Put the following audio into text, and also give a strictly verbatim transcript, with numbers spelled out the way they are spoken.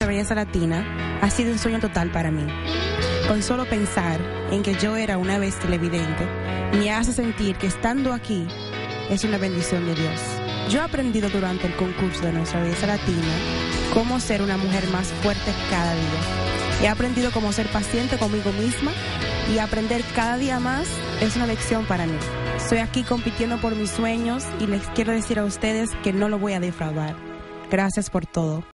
Nuestra Belleza Latina ha sido un sueño total para mí. Con solo pensar en que yo era una vez televidente, me hace sentir que estando aquí es una bendición de Dios. Yo he aprendido durante el concurso de Nuestra Belleza Latina cómo ser una mujer más fuerte cada día. He aprendido cómo ser paciente conmigo misma y aprender cada día más es una lección para mí. Estoy aquí compitiendo por mis sueños y les quiero decir a ustedes que no lo voy a defraudar. Gracias por todo.